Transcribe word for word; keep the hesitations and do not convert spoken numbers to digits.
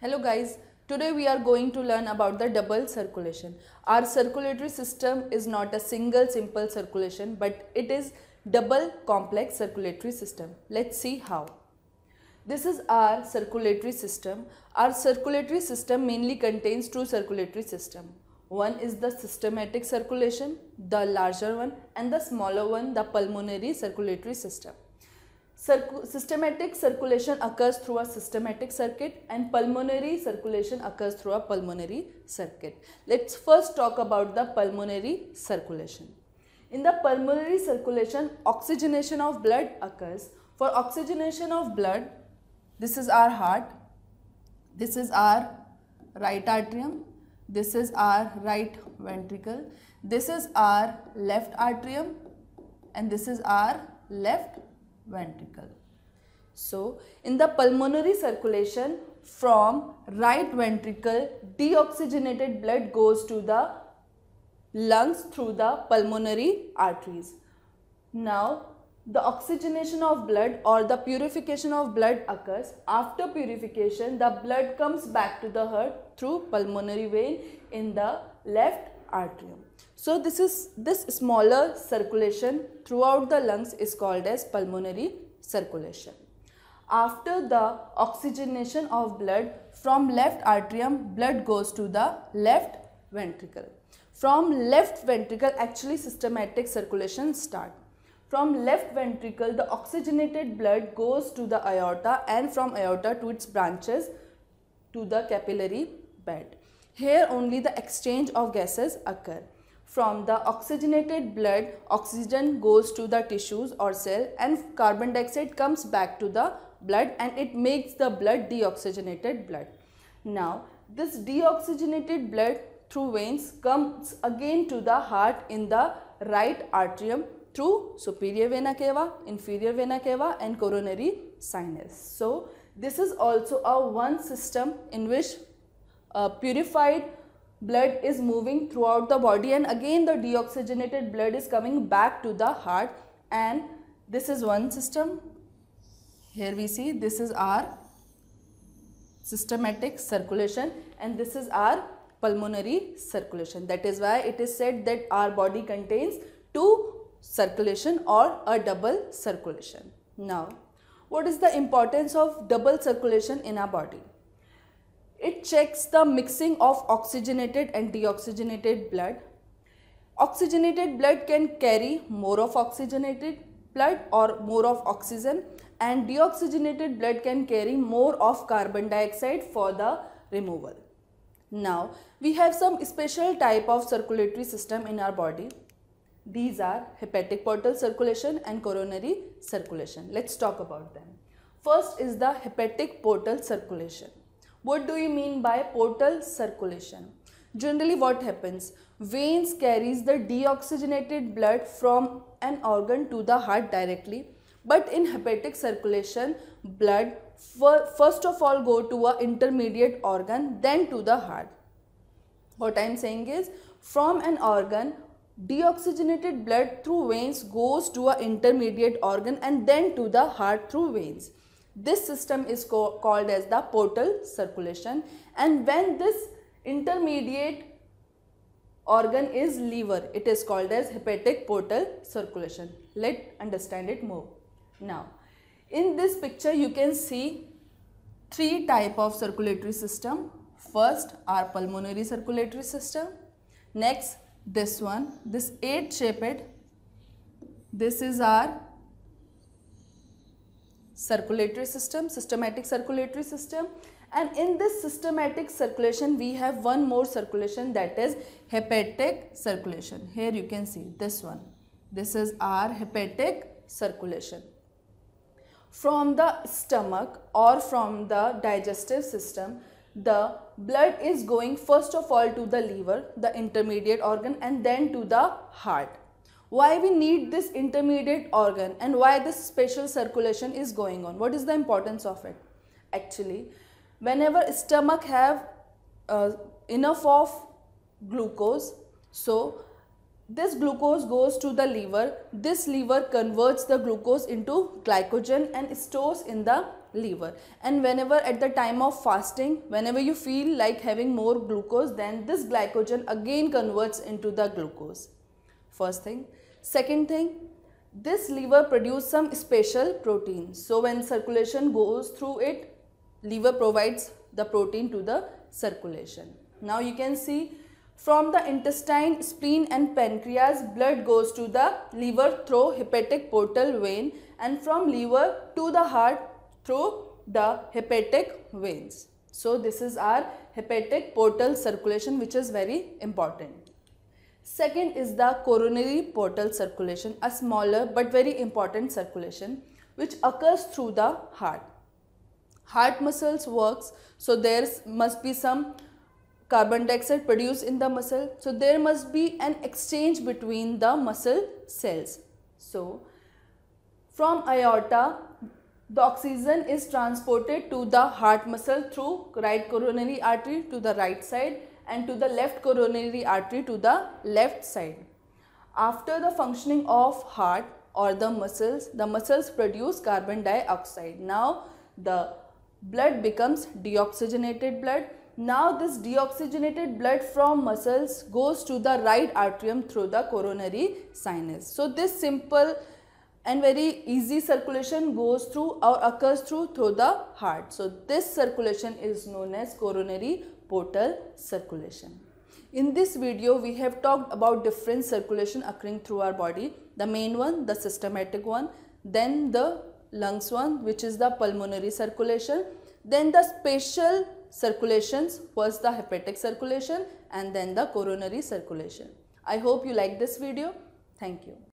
Hello guys, today we are going to learn about the double circulation. Our circulatory system is not a single simple circulation but it is double complex circulatory system. Let's see how. This is our circulatory system. Our circulatory system mainly contains two circulatory systems. One is the systematic circulation, the larger one, and the smaller one, the pulmonary circulatory system. Circu systematic circulation occurs through a systematic circuit and pulmonary circulation occurs through a pulmonary circuit. Let's first talk about the pulmonary circulation. In the pulmonary circulation, oxygenation of blood occurs. For oxygenation of blood, this is our heart, this is our right atrium, this is our right ventricle, this is our left atrium, and this is our left ventricle. So, in the pulmonary circulation, from right ventricle, deoxygenated blood goes to the lungs through the pulmonary arteries. Now, the oxygenation of blood or the purification of blood occurs. After purification, the blood comes back to the heart through pulmonary vein in the left atrium. So this is this smaller circulation throughout the lungs is called as pulmonary circulation. After the oxygenation of blood from left atrium, blood goes to the left ventricle. From left ventricle, actually systematic circulation starts. From left ventricle, the oxygenated blood goes to the aorta and from aorta to its branches to the capillary bed. Here only the exchange of gases occur. From the oxygenated blood, oxygen goes to the tissues or cell and carbon dioxide comes back to the blood and it makes the blood deoxygenated blood. Now, this deoxygenated blood through veins comes again to the heart in the right atrium through superior vena cava, inferior vena cava and coronary sinus. So, this is also a one system in which uh, purified blood is moving throughout the body and again the deoxygenated blood is coming back to the heart, and this is one system. Here we see this is our systematic circulation and this is our pulmonary circulation. That is why it is said that our body contains two circulation or a double circulation. Now, what is the importance of double circulation in our body? It checks the mixing of oxygenated and deoxygenated blood. Oxygenated blood can carry more of oxygenated blood or more of oxygen, and deoxygenated blood can carry more of carbon dioxide for the removal. Now, we have some special type of circulatory system in our body. These are hepatic portal circulation and coronary circulation. Let's talk about them. First is the hepatic portal circulation. What do you mean by portal circulation? Generally what happens? Veins carries the deoxygenated blood from an organ to the heart directly. But in hepatic circulation, blood first of all go to an intermediate organ, then to the heart. What I am saying is, from an organ, deoxygenated blood through veins goes to an intermediate organ and then to the heart through veins. This system is called as the portal circulation, and when this intermediate organ is liver, it is called as hepatic portal circulation. Let's understand it more. Now, in this picture you can see three type of circulatory system. First, our pulmonary circulatory system. Next, this one, this eight shaped, this is our circulatory system, systematic circulatory system, and in this systematic circulation we have one more circulation, that is hepatic circulation. Here you can see this one, this is our hepatic circulation. From the stomach or from the digestive system, the blood is going first of all to the liver, the intermediate organ, and then to the heart. Why we need this intermediate organ and why this special circulation is going on? What is the importance of it? Actually, whenever stomach have uh, enough of glucose, so this glucose goes to the liver. This liver converts the glucose into glycogen and stores in the liver. And whenever at the time of fasting, whenever you feel like having more glucose, then this glycogen again converts into the glucose. First thing. Second thing, this liver produces some special protein. So when circulation goes through it, liver provides the protein to the circulation. Now you can see from the intestine, spleen and pancreas, blood goes to the liver through hepatic portal vein, and from liver to the heart through the hepatic veins. So this is our hepatic portal circulation, which is very important. Second is the coronary portal circulation, a smaller but very important circulation which occurs through the heart. Heart muscles works, so there must be some carbon dioxide produced in the muscle. So there must be an exchange between the muscle cells. So from aorta, the oxygen is transported to the heart muscle through right coronary artery to the right side and to the left coronary artery to the left side. After the functioning of heart or the muscles, the muscles produce carbon dioxide. Now the blood becomes deoxygenated blood. Now this deoxygenated blood from muscles goes to the right atrium through the coronary sinus. So this simple and very easy circulation goes through or occurs through through the heart. So this circulation is known as coronary portal circulation. In this video, we have talked about different circulation occurring through our body. The main one, the systematic one, then the lungs one, which is the pulmonary circulation, then the special circulations was the hepatic circulation, and then the coronary circulation. I hope you like this video. Thank you.